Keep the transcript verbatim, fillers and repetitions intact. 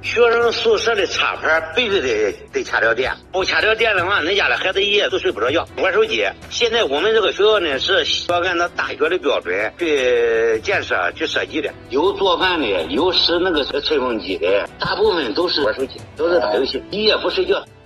学生宿舍的插排必须得得掐掉电，不掐掉电的话，恁家的孩子一夜都睡不着觉，玩手机。现在我们这个学校呢是要按照大学的标准去建设去设计的，有做饭的，有使那个吹风机的，大部分都是玩手机，都是打游戏，一夜不睡觉。